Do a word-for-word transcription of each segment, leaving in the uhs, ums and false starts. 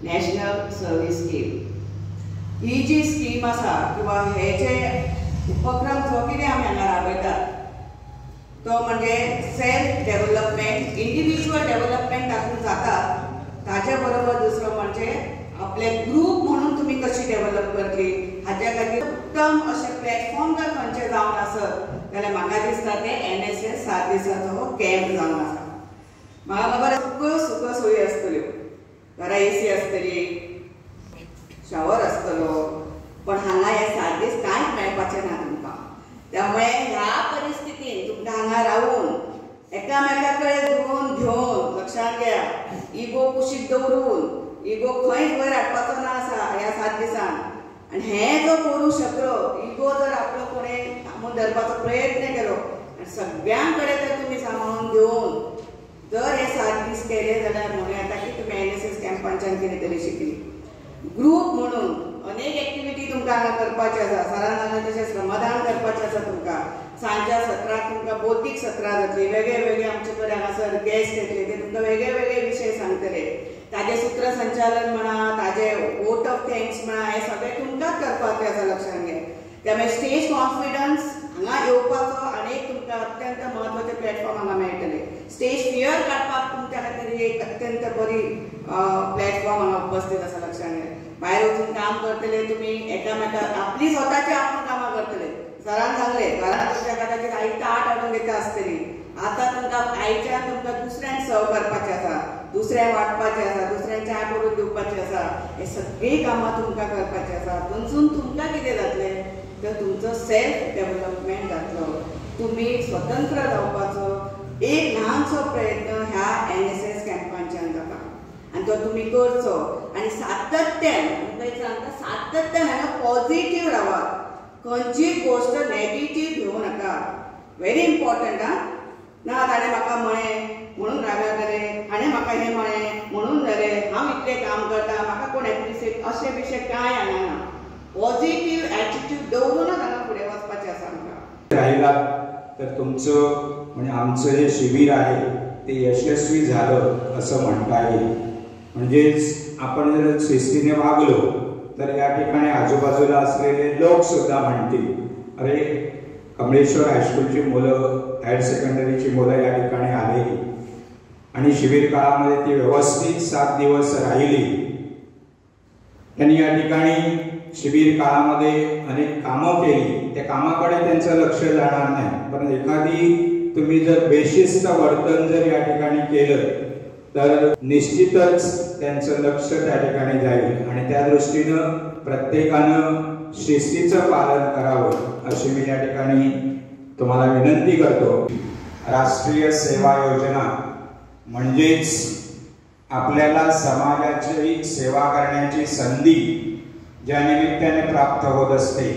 National service scheme. ही जी scheme आसा किंवा हे जे उपक्रम जो कितें आमी हांगा राबयतात तो म्हणजे सेल्फ डेव्हलपमेंट, इंडिव्हिज्युअल डेव्हलपमेंट तातूंत जाता, ताचे बरोबर दुसरो म्हणजे आपले ग्रुप म्हणून तुमी कशी डेव्हलप करतली हाच्या खातीर उत्तम अशें प्लॅटफॉर्म जर खंयचें जावन आसत जाल्यार म्हाका दिसता ते एन एस एस सात दिसाचो हो कॅम्प जावन आसा। म्हाका खबर सगळ्यो सुख सोयी आसतल्यो, घरा एसी आसतली, शावर आसतलो, पण हांगा हे सात दीस कांयच मेळपाचें ना तुमकां। त्यामुळे ह्या परिस्थितीन तुमकां हांगा रावून एकामेका कडेन जुळून घेवन लक्षांत घेया, इगो कुशीक दवरून इगो खंयच वयर हाडपाचो ना आसा ह्या सात दिसान। आनी हें जो करूं शकलो, इगो जर आपलो कोणें थांबून धरपाचो प्रयत्न केलो आनी सगळ्यां कडेन जर तुमी सांबाळून घेवन जर हे सात दीस केले जाल्यार म्हणूं येता की तुमी एन एस एस कॅम्पांच्यान कितें तरी शिकली। ग्रूप म्हणून अनेक एक्टिविटी तुमकां हांगा करपाची आसा, सरान सांगलें तशें श्रमदान करपाचें आसा तुमकां। सांजच्या सत्राक तुमकां बौद्धीक सत्रां जातली, वेगळे वेगळे आमचे कडेन हांगासर गेस्ट येतले, ते तुमकां वेगळे वेगळे विशय सांगतले। ताजे सूत्रसंचालन म्हणा, ताजे वोट ऑफ थँक्स म्हणा, हे सगळें तुमकांच करपाचें आसा लक्षांत घे। त्यामुळे स्टेज कॉन्फिडन्स हांगा येवपाचो आनी एक तुमकां अत्यंत म्हत्वाचें प्लॅटफॉर्म हांगा मेळटलें। स्टेज फियर काडपाक तुमच्या खातीर एक अत्यंत बरी प्लॅटफॉर्म हांगा उपस्थित आसा लक्षांत घे। भायर वचून काम करतले तुमी, एकामेका आपली स्वताची आपूण कामां करतले। सरान सांगलें घरांत तुमच्या कदाचित आई ताट हाडून घेता आसतली, आतां तुमकां आईच्यान तुमकां दुसऱ्यांक सर्व करपाचें आसा, दुसऱ्यांक वाटपाचें आसा, दुसऱ्यांक च्या करून दिवपाचें आसा, हे सगळीं कामां तुमकां करपाचीं आसा। तातूंतसून तुमकां कितें जातलें तर तुमचो सेल्फ डेव्हलपमेंट जातलो, तुमी स्वतंत्र जावपाचो एक ल्हानसो प्रयत्न ह्या एन एस एस कॅम्पांच्यान जाता आनी तो तुमी करचो। आनी सातत्यान तुमकां सांगता सातत्यान हांगा पॉझिटीव रावात, खंयची गोश्ट नॅगेटीव घेवं नाका। व्हेरी इम्पॉर्टंट हा ना ताणें म्हाका म्हळें म्हणून रागार जाले, हाणें म्हाका हें म्हळें म्हणून जालें, हांव इतलें काम करता म्हाका कोण एप्रिशिएट अशें विशय कांय हांगा ना। पॉझिटीव एटिट्यूड दवरूनच हांगा फुडें वचपाचें आसा आमकां। राहिला तर तुमचं म्हणजे आमचं जे शिबिर आहे ते यशस्वी झालं असं म्हणता येईल। म्हणजेच आपण जर शिस्तीने वागलो तर या ठिकाणी आजूबाजूला असलेले लोक सुद्धा म्हणतील अरे कमलेश्वर हायस्कूलची मुलं, हायर सेकंडरीची मुलं या ठिकाणी आलेली आणि शिबिर काळामध्ये ती व्यवस्थित सात दिवस राहिली। त्यांनी या ठिकाणी शिबिर काळामध्ये अनेक कामं केली, त्या कामाकडे त्यांचं लक्ष जाणार नाही, पण एखादी तुम्ही जर बेशिस्त वर्तन जर या ठिकाणी केलं तर निश्चितच त्यांचं लक्ष त्या ठिकाणी जाईल आणि त्या दृष्टीनं प्रत्येकानं शिस्तीचं पालन करावं अशी मी या ठिकाणी तुम्हाला विनंती करतो। राष्ट्रीय सेवा योजना म्हणजेच आपल्याला समाजाची सेवा करण्याची संधी ज्या निमित्ताने प्राप्त होत असते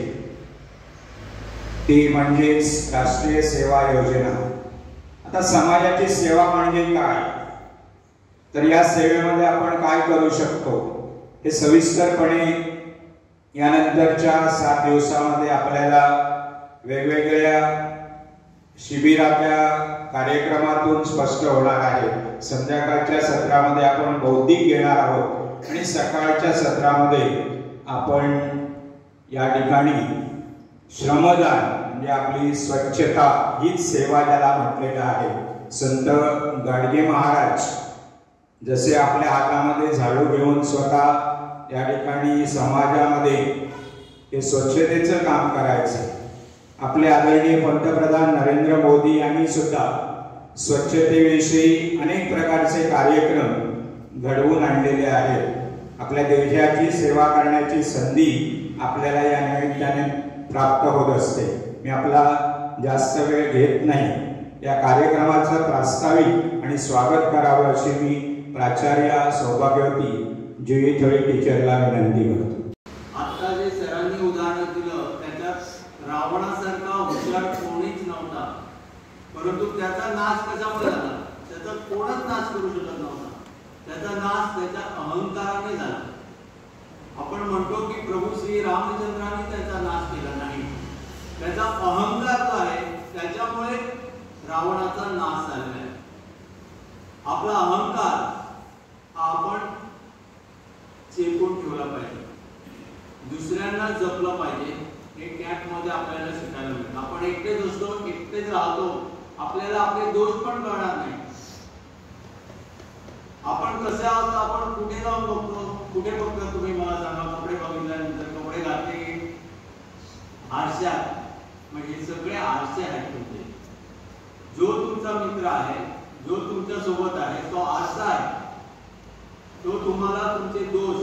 ती म्हणजेच राष्ट्रीय सेवा योजना। आता समाजाची सेवा म्हणजे काय तर या सेवेमध्ये आपण काय करू शकतो हे सविस्तरपणे यानंतरच्या सात दिवसामध्ये आपल्याला वेगवेगळ्या शिबिराच्या कार्यक्रमातून स्पष्ट होणार आहे। संध्याकाळच्या सत्रामध्ये आपण बौद्धिक घेणार आहोत आणि सकाळच्या सत्रामध्ये आपण या ठिकाणी श्रमदान म्हणजे आपली स्वच्छता हीच सेवा ज्याला म्हटलेलं आहे। संत गाडगे महाराज जसे आपल्या हातामध्ये झाडू घेऊन स्वतः या ठिकाणी समाजामध्ये हे स्वच्छतेचं काम करायचं, आपले आदरणीय पंतप्रधान नरेंद्र मोदी यांनी सुद्धा स्वच्छतेविषयी अनेक प्रकारचे कार्यक्रम घडवून आणलेले आहेत। आपल्या देशाची सेवा करण्याची संधी आपल्याला या निमित्ताने प्राप्त होत असते। मी आपला जास्त वेळ घेत नाही, या कार्यक्रमाचं प्रास्ताविक आणि स्वागत करावं अशी मी प्राचार्य सौभाग्यवती जुई थळी टीचरला विनंती करतो। आता जे सरांनी उदाहरण दिलं त्याच्यात रावणासारखा हुशार कोणीच नव्हता, परंतु त्याचा नाश कशामुळे झाला? त्याचा कोणच नाश करू शकत नव्हता, त्याचा नाश त्याच्या अहंकाराने झाला। आपण म्हणतो की प्रभू श्री रामचंद्रांनी त्याचा नाश केला नाही, त्याचा अहंकार जो आहे त्याच्यामुळे रावणाचा नाश झालेला आहे। आपला अहंकार आपण चेपून ठेवला पाहिजे, दुसऱ्यांना जपलं पाहिजे. हे कॅम्पमध्ये आपल्याला शिकायला मिळतं. आपण एकटेच असतो, एकटेच राहतो, आपल्याला आपले दोष पण कळणार नाही. आपण कसे आहोत आपण कुठे जाऊन बघतो, कुठे बघतो तुम्ही मला सांगा. कपडे बघितल्यानंतर कपडे घातले आरशात, मग हे सगळे आरसे आहेत तुमचे. जो तुमचा मित्र आहे, जो तुमच्या सोबत आहे, तो आरसा आहे. तो तुम्हाला तुमचे दोष,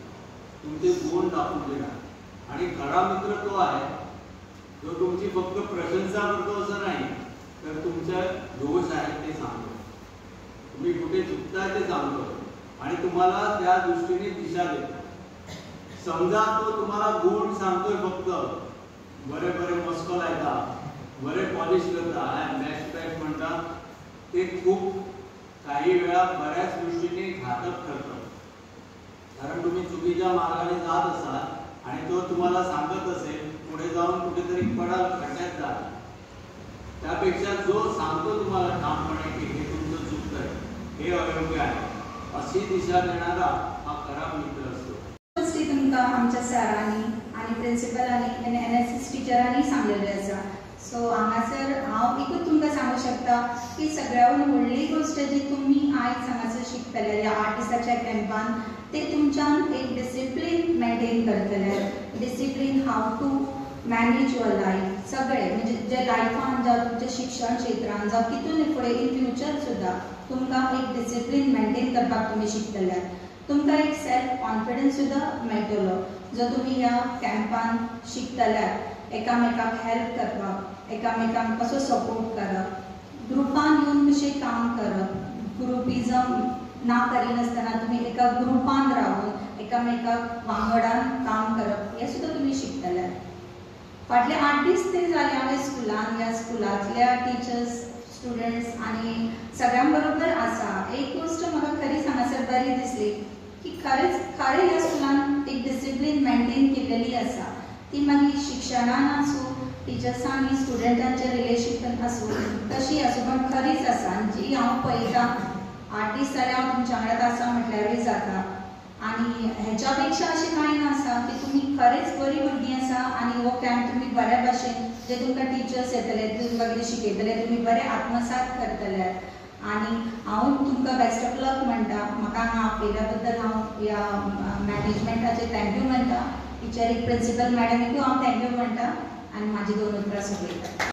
तुमचे गुण दाखवून देणार. आणि खरा मित्र तो आहे जो तुमची फक्त प्रशंसा करतो असं नाही, तर तुमचे दोष आहेत ते सांगतो, तुम्ही कुठे चुकताय ते सांगतो आणि तुम्हाला त्या दृष्टीने दिशा देतो. समजा तो तुम्हाला गुण सांगतोय फक्त, बरे बरे मस्कल आहे, बरे पॉलिश करता, मॅच पॅच म्हणतात, ते खूप काही वेळा बऱ्याच दृष्टीने घातक ठरतं. कारण तुम्ही चुकीच्या मार्गाने जात असाल आणि तो तुम्हाला सांगत असेल पुढे जाऊन कुठेतरी पडाल, खड्ड्यात जा. त्यापेक्षा जो सांगतो तुम्हाला ठामपणे की हे तुमचं चुकतंय, हे अयोग्य आहे, अशी दिशा देणारा हा खरा मित्र असतो. तुमका आमच्या सरांनी आणि प्रिन्सिपलांनी आणि एन एस एस टिचरांनी सांगलेले आसा. सो हांगासर हांव एकूच तुमकां सांगू शकता की सगळ्यान व्हडली गोष्ट जी तुमी आयज हांगासर शिकतले ह्या आठ दिसाच्या कॅम्पान, ते तुमच्यान एक डिसिप्लीन मेंटेन करतले. Discipline how to manage your life. सगळे म्हणजे जे लायफान जावं तुमच्या शिक्षण क्षेत्रान जावं कितून फुडें इन फ्युचर सुद्दां तुमकां एक डिसिप्लीन मेंटेन करपाक तुमी शिकतले. तुमकां एक सेल्फ कॉन्फिडन्स सुद्दां मेळटलो जो तुमी ह्या कॅम्पान शिकतल्यात. एकामेकाक हेल्प करपाक, एकामेकांक कसो सपोर्ट करप, ग्रुपान येवन कशें काम करप, ग्रुपिजम ना करिनासतना तुमी एका ग्रुपान रावन एकामेकाक वांगडान काम करप, हें सुद्दां तुमी शिकतले. फाटले आठ दीस तरी जाले हांवें स्कुलान, ह्या स्कुलांतल्या टिचर्स, स्टुडंट्स आनी सगळ्यां बरोबर आसा. एक गोष्ट म्हाका खरीच हांगासर बरी दिसली की खरेंच खरें ह्या स्कुलान एक डिसिप्लीन मेंटेन केल्लेली आसा. ती मागीर शिक्षणान आसूं, टिचर्सां आनी स्टुडंटांच्या रिलेशनान आसूं, तशी आसूं, पण खरीच आसा. जी हांव पळयतां आठ दीस जाले हांव तुमच्या वांगडा आसा म्हटल्यारूय जाता. आनी हेच्या पेक्षा अशें कांय नासा की तुमी खरेंच बरी भुरगीं आसा आनी हो कॅम्प तुमी बऱ्या भाशेन जे तुमकां टिचर्स येतले, तुमकां कितें शिकयतले, तुमी बरे आत्मसात करतले. आनी हांव तुमकां बेस्ट ऑफ लक म्हणटा. म्हाका हांगा आपयल्या बद्दल हांव ह्या मॅनेजमेंटाचे थँक्यू म्हणटा. टिचरीक, प्रिन्सिपल मॅडमीकूय हांव थँक्यू म्हणटा आनी म्हाजी दोन उतरां सोंपयता.